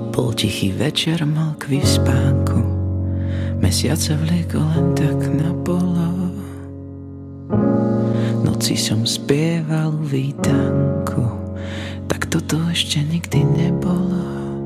Bol tichý večer, mlkvý v spánku, mesiac sa vliekol len tak na polo. Noci som spieval vítanku, tak toto ešte nikdy nebolo.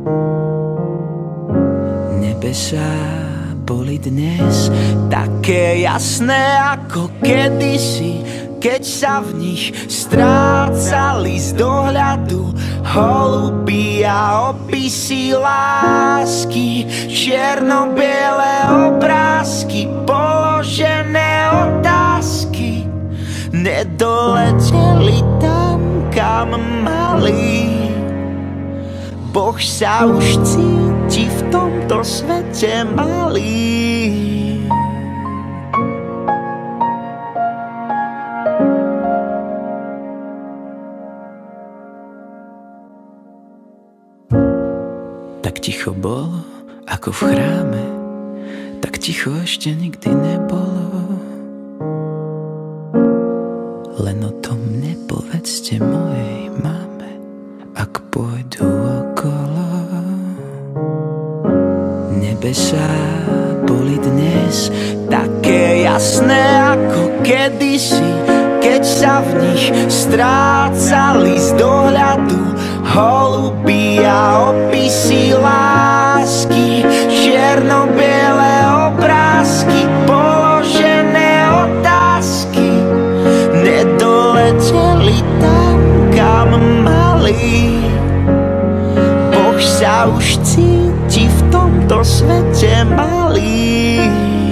Nebesá boli dnes také jasné ako kedysi, keď sa v nich strácali z dohľadu holuby a opisy lásky, čierno-biele obrázky, položené otázky nedoleteli tam, kam mali. Boh sa už cíti v tomto svete malý. Tak ticho bolo, ako v chráme, tak ticho ešte nikdy nebolo. Len o tom nepovedzte mojej mame, ak pôjdu okolo. Nebesá boli dnes také jasné ako kedysi, keď sa v nich strácali z dohľadu holuby a opisy lásky, čierno-biele obrázky, položené otázky nedoleteli tam, kam mali. Boh sa už cíti v tomto svete malý.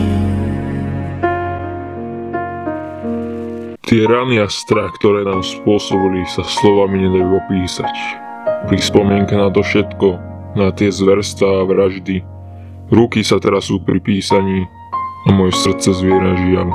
Tie rany a strach, ktoré nám spôsobili, sa slovami nedajú opísať. Pri spomienke na to všetko, na tie zverstvá a vraždy, ruky sa teraz sú pri písaní a moje srdce zviera žiaľ.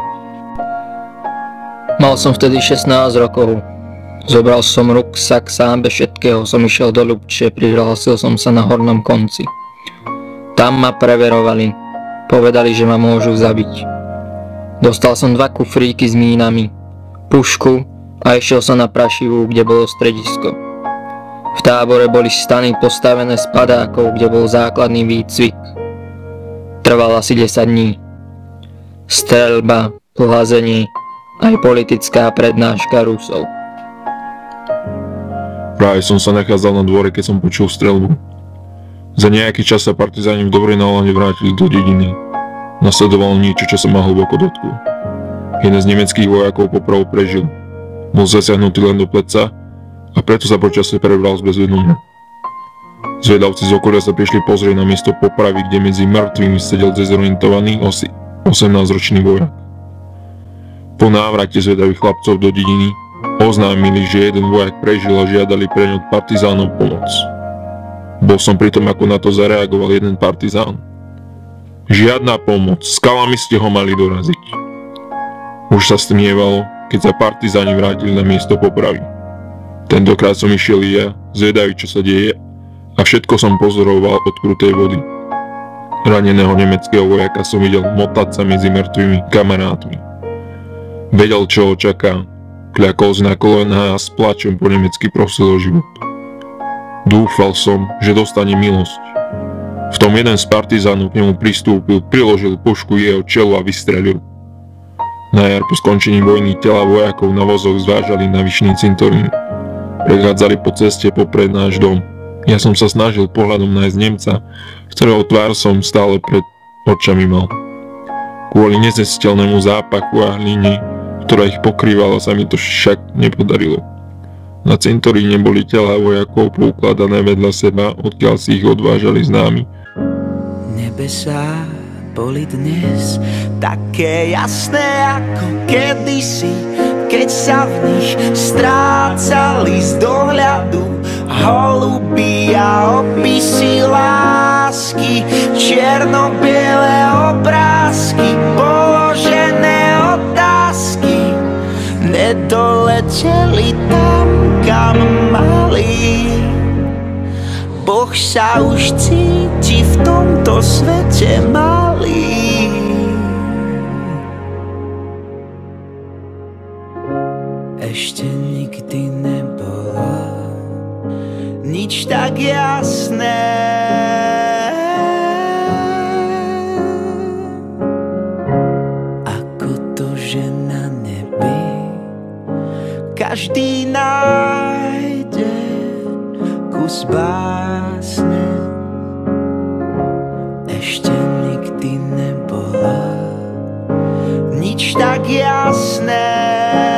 Mal som vtedy 16 rokov. Zobral som ruksak, sám bez všetkého som išiel do Ľubče, prihlásil som sa na hornom konci. Tam ma preverovali, povedali, že ma môžu zabiť. Dostal som 2 kufríky s mínami, pušku a išiel som na Prašivú, kde bolo stredisko. V tábore boli stany postavené z padákov, kde bol základný výcvik. Trval asi 10 dní. Streľba, plazenie, aj politická prednáška Rusov. Práve som sa nachádzal na dvore, keď som počul streľbu. Za nejaký čas sa partizáni v dobrej nálade vrátili do dediny. Nasledovalo niečo, čo sa ma hlboko dotklo. Jeden z nemeckých vojakov popravu prežil. Bol zasiahnutý len do pleca a preto sa počasie prebral z bezvedomia. Zvedavci z okolia sa prišli pozrieť na miesto popravy, kde medzi mŕtvými sedel dezorientovaný 18-ročný vojak. Po návrate zvedavých chlapcov do dediny oznámili, že jeden vojak prežil a žiadali pre ňu partizánov pomoc. Bol som pri tom, ako na to zareagoval jeden partizán. Žiadna pomoc, skalami ste ho mali doraziť. Už sa stmievalo, keď sa partizáni vrátili na miesto popravy. Tentokrát som išiel i ja, zvedavý, čo sa deje, a všetko som pozoroval od krutej vody. Raneného nemeckého vojaka som videl motať sa medzi mŕtvými kamarátmi. Vedel, čo ho čaká, kľakol si na kolená a s plačom po nemecky prosil o život. Dúfal som, že dostane milosť. V tom jeden z partizánov k nemu pristúpil, priložil pušku jeho čelu a vystrelil. Na jar po skončení vojny tela vojakov na vozoch zvážali na vyšný cintorín. Prechádzali po ceste popred náš dom. Ja som sa snažil pohľadom nájsť Nemca, ktorého tvár som stále pred očami mal. Kvôli neznesiteľnému zápachu a hline, ktorá ich pokrývala, sa mi to však nepodarilo. Na cintoríne boli tela vojakov poukladané vedľa seba, odkiaľ si ich odvážali známi. Nebesá boli dnes také jasné ako kedysi, keď sa v nich strácali z dohľadu holuby a opisy lásky, čierno-biele obrázky, položené otázky nedoleteli tam, kam mali. Boh sa už cíti v tomto svete malý. Ešte nikdy nebolo nič tak jasné každý nájde kus básne. Ešte nikdy nebola nič tak jasné.